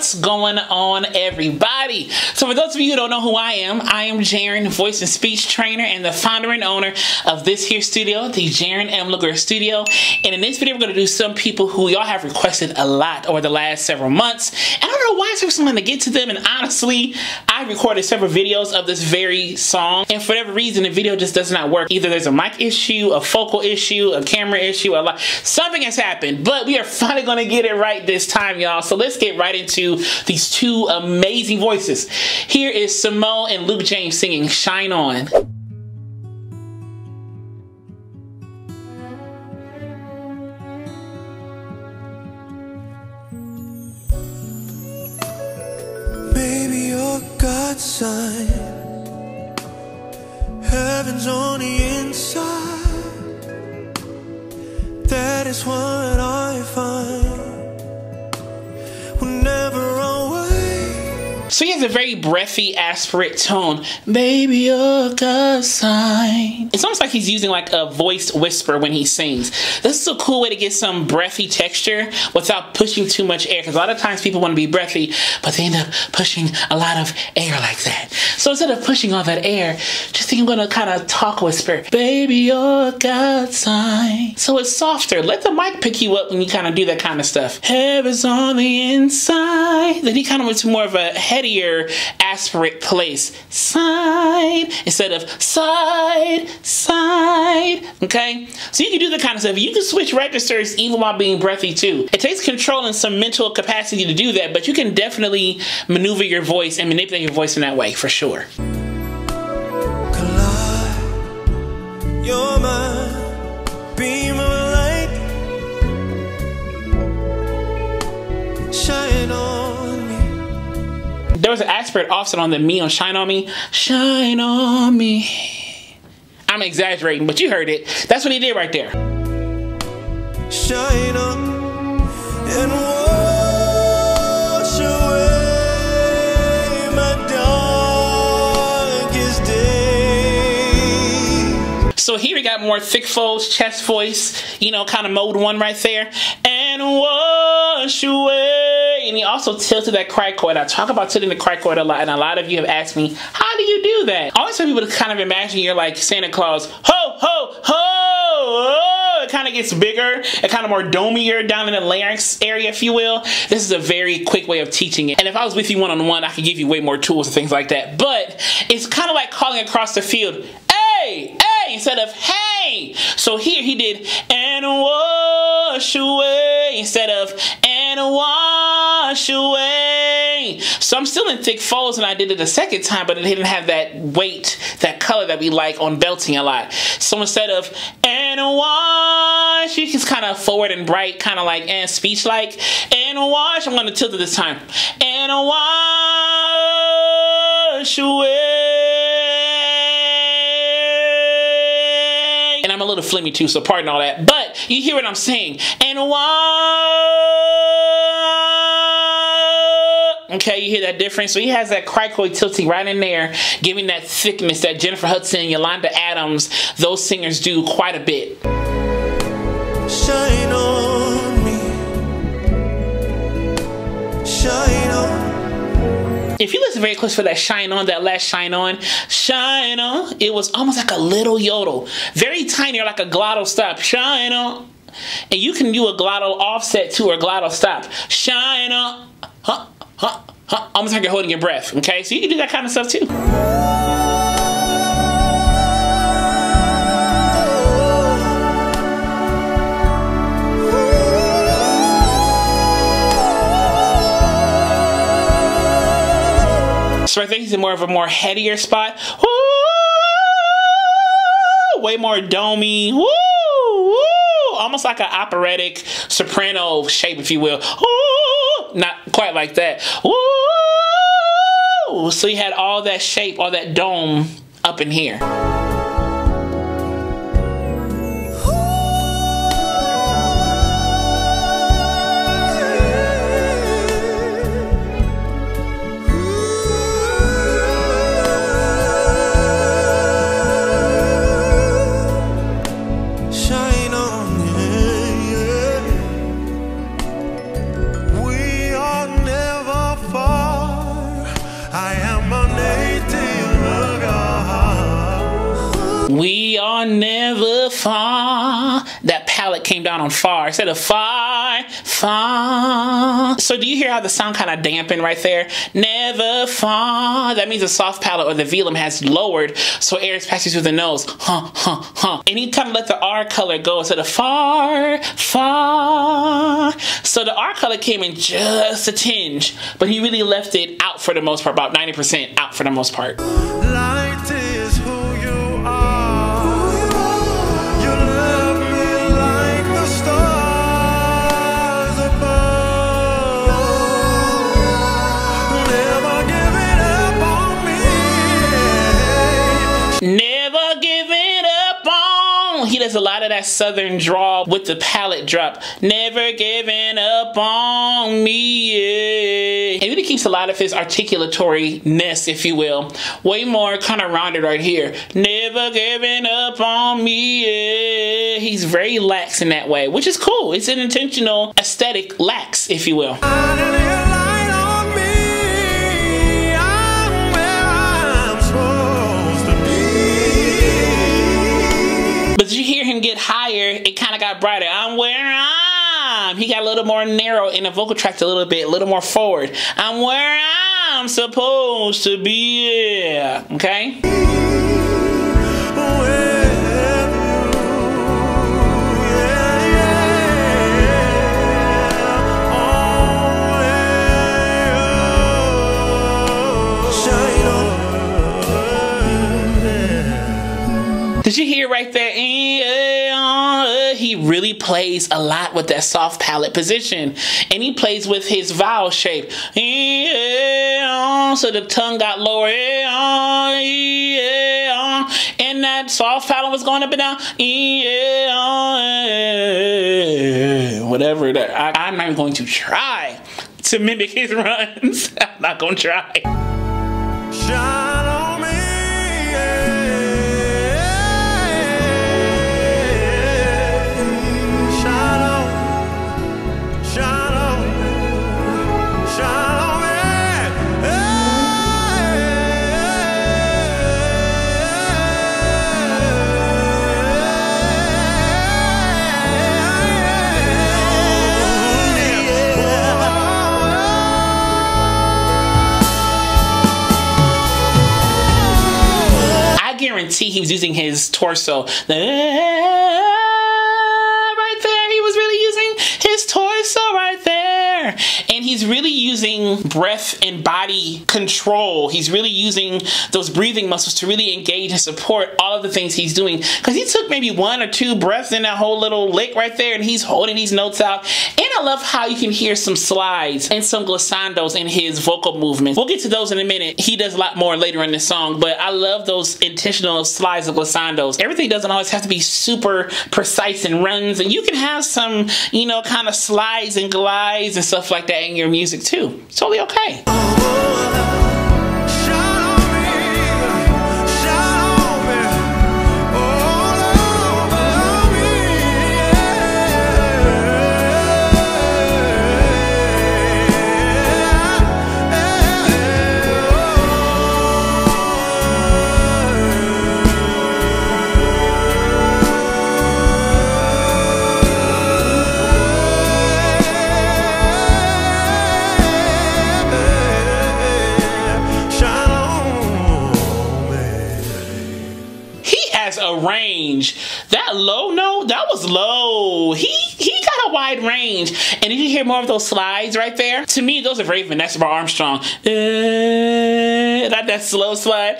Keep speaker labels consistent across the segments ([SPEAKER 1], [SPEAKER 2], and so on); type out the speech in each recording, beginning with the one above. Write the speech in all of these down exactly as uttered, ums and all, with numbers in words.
[SPEAKER 1] What's going on, everybody? So for those of you who don't know who I am, I am Jaren, voice and speech trainer and the founder and owner of this here studio, the Jaren M. LaGuerre Studio. And in this video, we're going to do some people who y'all have requested a lot over the last several months. And I don't know why it's something to get to them. And honestly, I recorded several videos of this very song. And for whatever reason, the video just does not work. Either there's a mic issue, a focal issue, a camera issue, a lot. Something has happened. But we are finally going to get it right this time, y'all. So let's get right into these two amazing voices. Here is Simone and Luke James singing Shine On.
[SPEAKER 2] Baby, you're God's sign. Heaven's on the inside. That is what I find whenever I'm away.
[SPEAKER 1] So he has a very breathy, aspirate tone. Baby, you're God's sign. It's almost like he's using like a voiced whisper when he sings. This is a cool way to get some breathy texture without pushing too much air. Because a lot of times people want to be breathy, but they end up pushing a lot of air like that. So instead of pushing all that air, just think I'm going to kind of talk whisper. Baby, you're God's sign. So it's softer. Let the mic pick you up when you kind of do that kind of stuff. Heaven's on the inside. Then he kind of went to more of a headier aspirate place. Side instead of side, side. Okay? So you can do that kind of stuff. You can switch registers even while being breathy too. It takes control and some mental capacity to do that, but you can definitely maneuver your voice and manipulate your voice in that way for sure.
[SPEAKER 2] Collide, you're my beam of light. Shine on me.
[SPEAKER 1] There was an aspirate offset on the me on Shine On Me. Shine on me. I'm exaggerating, but you heard it. That's what he did right there.
[SPEAKER 2] Shine on and wash away my darkest days.
[SPEAKER 1] So here we got more thick folds, chest voice, you know, kind of mode one right there. And wash away. And he also tilted that cricoid. I talk about tilting the cricoid a lot, and a lot of you have asked me, how do you do that? I always want people to kind of imagine you're like Santa Claus. Ho, ho, ho, ho. It kind of gets bigger and kind of more domier down in the larynx area, if you will. This is a very quick way of teaching it. And if I was with you one-on-one, I could give you way more tools and things like that. But it's kind of like calling across the field, hey, hey, instead of hey. So here he did, and wash away, instead of, and wash away. So I'm still in thick folds, and I did it a second time, but it didn't have that weight, that color that we like on belting a lot. So instead of, and wash, it's kind of forward and bright, kind of like, and speech like, and wash, I'm going to tilt it this time, and wash away. And I'm a little flimmy too, so pardon all that. But you hear what I'm saying. And why? Okay, you hear that difference? So he has that cricoid tilting right in there, giving that thickness that Jennifer Hudson, Yolanda Adams, those singers do quite a bit.
[SPEAKER 2] Shine on me. Shine on.
[SPEAKER 1] If you listen very close for that shine on, that last shine on, shine on, it was almost like a little yodel. Very tiny, or like a glottal stop. Shine on. And you can do a glottal offset too, or glottal stop. Shine on. Huh, huh, huh. Almost like you're holding your breath. Okay? So you can do that kind of stuff too. So I think he's in more of a more headier spot. Woo! Way more domey. Woo! Woo! Almost like an operatic soprano shape, if you will. Woo! Not quite like that. Woo! So he had all that shape, all that dome up in here.
[SPEAKER 2] We are never
[SPEAKER 1] far, never far. That palette came down on far instead of far, far. So do you hear how the sound kind of dampened right there? Never far. That means the soft palate or the velum has lowered, so air is passing through the nose. Huh, huh, huh. And he kind of let the R color go instead of far, far. So the R color came in just a tinge, but he really left it out for the most part, about ninety percent out for the most part.
[SPEAKER 2] Light is who you are. You love me like the stars above. Never give it up on me.
[SPEAKER 1] Never give it up on. He does a lot of that southern drawl with the palette drop. Never giving up on me. Yeah. And really keeps a lot of his articulatory-ness, if you will, way more kind of rounded right here. Never giving up on me. Yeah. He's very lax in that way, which is cool. It's an intentional aesthetic lax, if you will. But did you hear him get higher? It kind of got brighter. I'm where I'm. He got a little more narrow in the vocal tract a little bit, a little more forward. I'm where I'm supposed to be. Yeah. Okay? Did you hear right there? He really plays a lot with that soft palate position. And he plays with his vowel shape. So the tongue got lower. And that soft palate was going up and down. Whatever that. I, I'm not even going to try to mimic his runs. I'm not going to try.
[SPEAKER 2] Shine on me.
[SPEAKER 1] Guarantee he was using his torso. Right there, he was really using his torso right there. And he's really using breath and body control. He's really using those breathing muscles to really engage and support all of the things he's doing. Because he took maybe one or two breaths in that whole little lick right there, and he's holding these notes out. And I love how you can hear some slides and some glissandos in his vocal movements. We'll get to those in a minute. He does a lot more later in the song, but I love those intentional slides of glissandos. Everything doesn't always have to be super precise and runs, and you can have some, you know, kind of slides and glides and stuff like that in your music too. It's totally okay. A range. That low note, that was low. He he got a wide range. And did you hear more of those slides right there? To me, those are very Vanessa Bell Armstrong. Uh, that, that slow slide.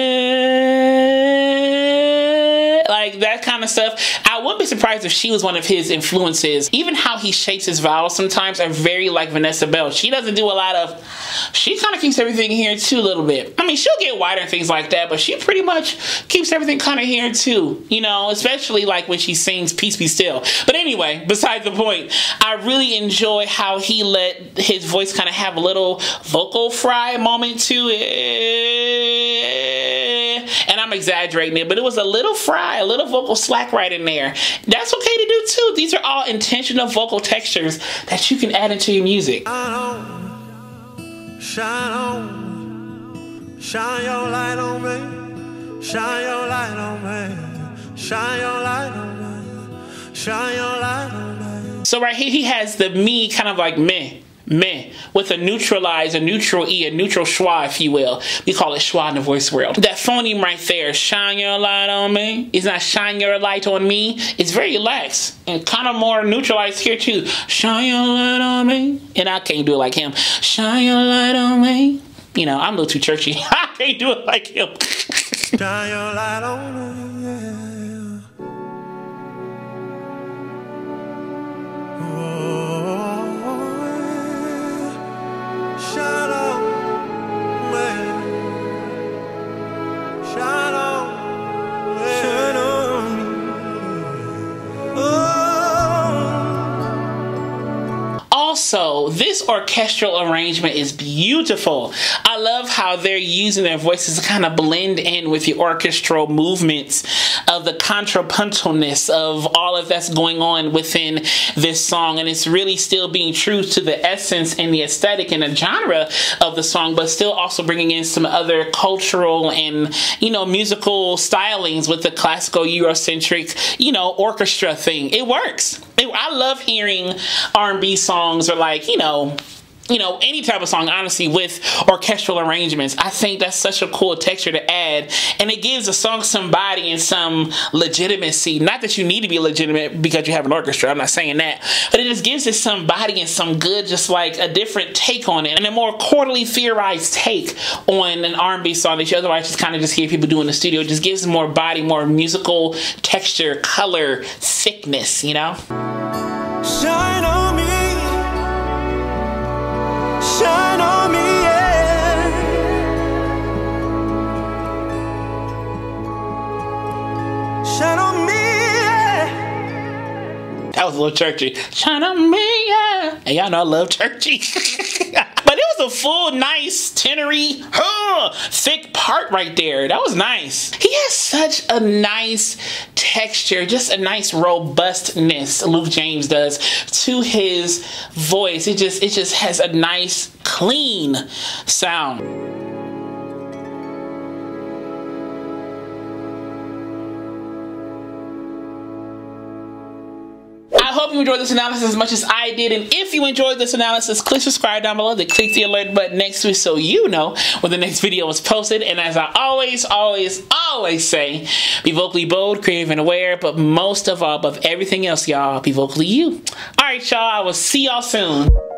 [SPEAKER 1] Uh, like that kind of stuff. I wouldn't be surprised if she was one of his influences. Even how he shapes his vowels sometimes are very like Vanessa Bell. She doesn't do a lot of, she kind of keeps everything here too a little bit. I mean, she'll get wider and things like that, but she pretty much keeps everything kind of here too, you know, especially like when she sings Peace Be Still. But anyway, besides the point, I really enjoy how he let his voice kind of have a little vocal fry moment to it. And I'm exaggerating it, but it was a little fry, a little vocal slack right in there. That's okay to do too. These are all intentional vocal textures that you can add into your music.
[SPEAKER 2] Shine on, shine on, shine your light on me, shine your light on me. Shine your light on me. Shine your light on me.
[SPEAKER 1] So right here, he has the me kind of like meh, meh, with a neutralize, a neutral E, a neutral schwa, if you will. We call it schwa in the voice world. That phoneme right there, shine your light on me, is not shine your light on me. It's very relaxed and kind of more neutralized here too. Shine your light on me. And I can't do it like him. Shine your light on me. You know, I'm a little too churchy. I can't do it like him.
[SPEAKER 2] Shine your light on me. Yeah. Shine on me. Shine on me. Shine on me. Oh.
[SPEAKER 1] Also, this orchestral arrangement is beautiful. I love how they're using their voices to kind of blend in with the orchestral movements of the contrapuntalness of all of that's going on within this song, and it's really still being true to the essence and the aesthetic and the genre of the song, but still also bringing in some other cultural and, you know, musical stylings with the classical Eurocentric, you know, orchestra thing. It works. It, I love hearing R and B songs or, like, you know, you know, any type of song, honestly, with orchestral arrangements. I think that's such a cool texture to add, and it gives a song some body and some legitimacy. Not that you need to be legitimate because you have an orchestra, I'm not saying that, but it just gives it some body and some good, just like a different take on it, and a more quarterly theorized take on an R and B song that you otherwise just kind of just hear people do in the studio. It just gives more body, more musical texture, color, thickness, you know?
[SPEAKER 2] Shine on me. Shine on me, yeah. Shine on me, yeah.
[SPEAKER 1] That was a little churchy. Shine on me, yeah. And y'all know I love churchy. But it was a full, nice, tenory, huh, thick part right there. That was nice. He has such a nice texture, just a nice robustness, Luke James does, to his voice. It just, it just has a nice, clean sound. I hope you enjoyed this analysis as much as I did, and if you enjoyed this analysis, click subscribe down below, then click the alert button next to it so you know when the next video is posted. And as I always, always, always say, be vocally bold, creative, and aware, but most of all, above everything else, y'all, be vocally you. All right, y'all, I will see y'all soon.